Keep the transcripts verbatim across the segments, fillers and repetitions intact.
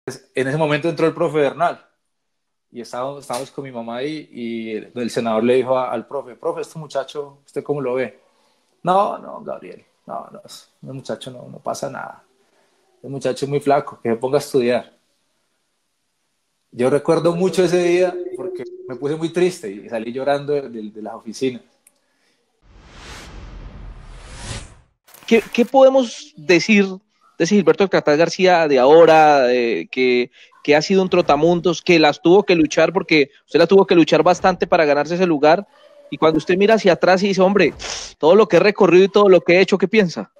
En ese momento entró el profe Bernal y estábamos, estábamos con mi mamá ahí y el, el senador le dijo a, al profe, profe, este muchacho, ¿usted cómo lo ve? No, no, Gabriel, no, no, el muchacho no, no pasa nada. El muchacho es muy flaco, que se ponga a estudiar. Yo recuerdo mucho ese día porque me puse muy triste y salí llorando de, de, de las oficinas. ¿Qué, qué podemos decir de ese Gilberto Alcaraz García de ahora, de, que, que ha sido un trotamundos, que las tuvo que luchar, porque usted la tuvo que luchar bastante para ganarse ese lugar, y cuando usted mira hacia atrás y dice, hombre, todo lo que he recorrido y todo lo que he hecho, ¿qué piensa?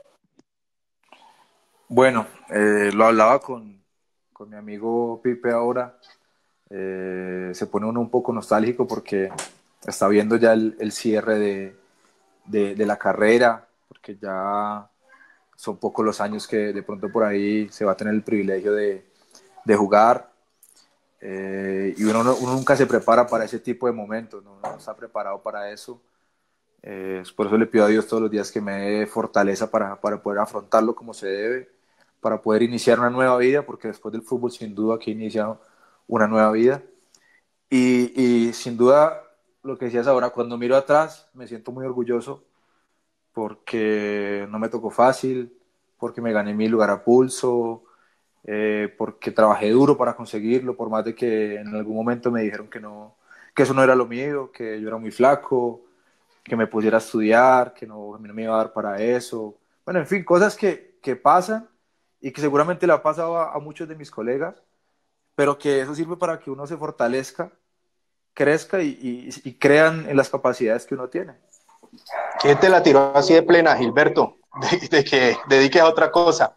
Bueno, eh, lo hablaba con, con mi amigo Pipe ahora, eh, se pone uno un poco nostálgico porque está viendo ya el, el cierre de, de, de la carrera, porque ya son pocos los años que de pronto por ahí se va a tener el privilegio de, de jugar, eh, y uno, uno nunca se prepara para ese tipo de momentos, no, no está preparado para eso. Eh, por eso le pido a Dios todos los días que me dé fortaleza para, para poder afrontarlo como se debe, para poder iniciar una nueva vida, porque después del fútbol sin duda que he iniciado una nueva vida. Y, y sin duda, lo que decías ahora, cuando miro atrás me siento muy orgulloso porque no me tocó fácil, porque me gané mi lugar a pulso, eh, porque trabajé duro para conseguirlo, por más de que en algún momento me dijeron que, no, que eso no era lo mío, que yo era muy flaco, que me pusiera a estudiar, que no, a mí no me iba a dar para eso. Bueno, en fin, cosas que, que pasan y que seguramente le ha pasado a, a muchos de mis colegas, pero que eso sirve para que uno se fortalezca, crezca y, y, y crean en las capacidades que uno tiene. ¿Quién te la tiró así de plena, Gilberto? De, de que dediques a otra cosa.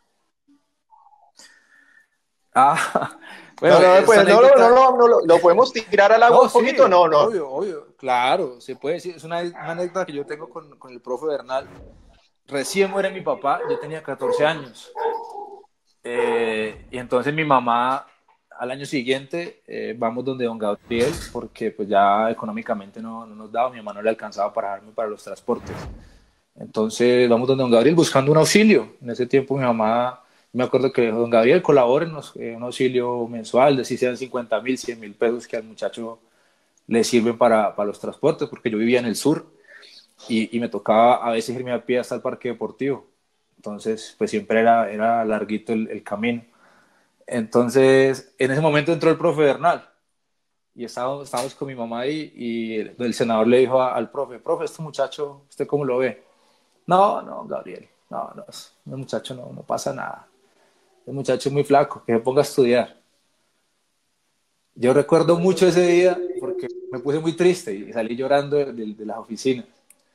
Ah, bueno, No, no, esta pues no, no, no, anécdota... no, no, lo, lo podemos tirar al agua No, un sí, poquito, no, no. obvio, obvio, claro, se puede decir. Es una, una anécdota que yo tengo con, con el profe Bernal. Recién muere mi papá, yo tenía catorce años. Eh, y entonces mi mamá, al año siguiente, eh, vamos donde don Gabriel, porque pues ya económicamente no, no nos daba, mi mamá no le alcanzaba para darme para los transportes. Entonces vamos donde don Gabriel buscando un auxilio. En ese tiempo mi mamá, me acuerdo que don Gabriel colabórenos eh, un auxilio mensual, de si sean cincuenta mil, cien mil pesos que al muchacho le sirven para, para los transportes, porque yo vivía en el sur y, y me tocaba a veces irme a pie hasta el parque deportivo. Entonces, pues siempre era, era larguito el, el camino. Entonces, en ese momento entró el profe Bernal y estábamos, estábamos con mi mamá ahí y el, el senador le dijo a, al profe, profe, este muchacho, ¿usted cómo lo ve? No, no, Gabriel, no, no, el muchacho no, no pasa nada. El muchacho es muy flaco, que se ponga a estudiar. Yo recuerdo mucho ese día porque me puse muy triste y salí llorando de, de, de las oficinas.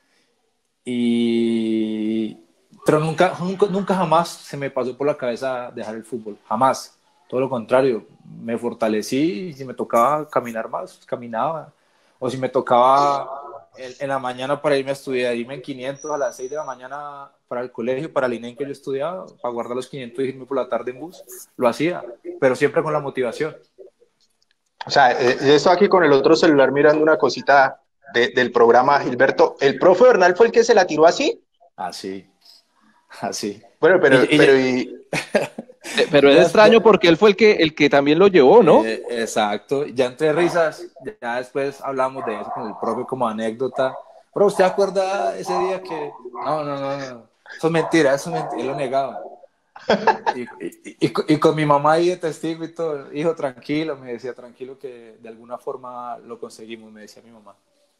Y... Pero nunca, nunca, nunca jamás se me pasó por la cabeza dejar el fútbol, jamás. Todo lo contrario, me fortalecí y si me tocaba caminar más, pues caminaba. O si me tocaba en, en la mañana para irme a estudiar, irme en quinientos a las seis de la mañana para el colegio, para el I N E M que yo estudiaba, para guardar los quinientos y irme por la tarde en bus, lo hacía, pero siempre con la motivación. O sea, eh, yo estoy aquí con el otro celular mirando una cosita de, del programa, Gilberto. ¿El profe Bernal fue el que se la tiró así? Así, así. Bueno, pero, Y, y, pero y... Pero es ya, extraño ya, porque él fue el que, el que también lo llevó, ¿no? Eh, exacto, ya entre risas, ya después hablamos de eso con el profe como anécdota. Pero ¿usted acuerda ese día que no, no, no, no, eso es mentira, eso es mentira, él lo negaba? Y, y, y, y con mi mamá ahí de testigo y todo, hijo, tranquilo, me decía, tranquilo que de alguna forma lo conseguimos, me decía mi mamá.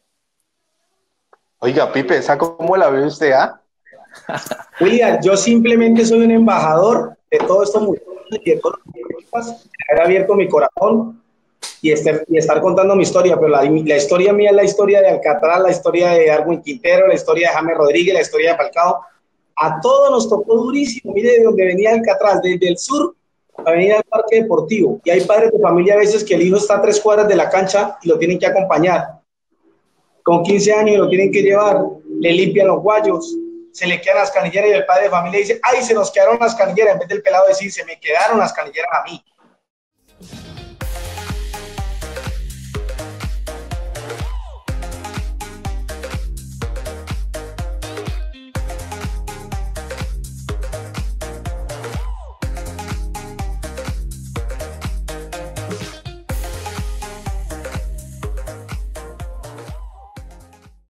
Oiga, Pipe, ¿esa cómo la ve usted, ah? William, yo simplemente soy un embajador de todos estos muchachos y de todos los deportistas, haber abierto mi corazón y estar, y estar contando mi historia, pero la, la historia mía es la historia de Alcatraz, la historia de Darwin Quintero, la historia de James Rodríguez, la historia de Falcao. A todos nos tocó durísimo. Mire de dónde venía Alcatraz, desde el sur a venir al parque deportivo. Y hay padres de familia a veces que el hijo está a tres cuadras de la cancha y lo tienen que acompañar. Con quince años lo tienen que llevar, le limpian los guayos, se le quedan las canilleras y el padre de familia dice, ay, se nos quedaron las canilleras, en vez del pelado decir, se me quedaron las canilleras a mí.